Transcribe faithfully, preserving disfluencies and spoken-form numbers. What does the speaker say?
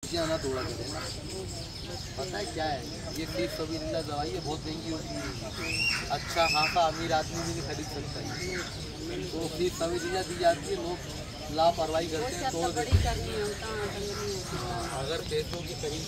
ना थोड़ा करूँगा। पता है क्या है, ये फीस सबिलिल्लाह दवाई है, बहुत महंगी होती है। अच्छा खासा अमीर आदमी भी नहीं खरीद सकता है। तो फीस सबिलिल्लाह दी जाती है, लोग लापरवाही करते हैं। तो अगर पैसों की सही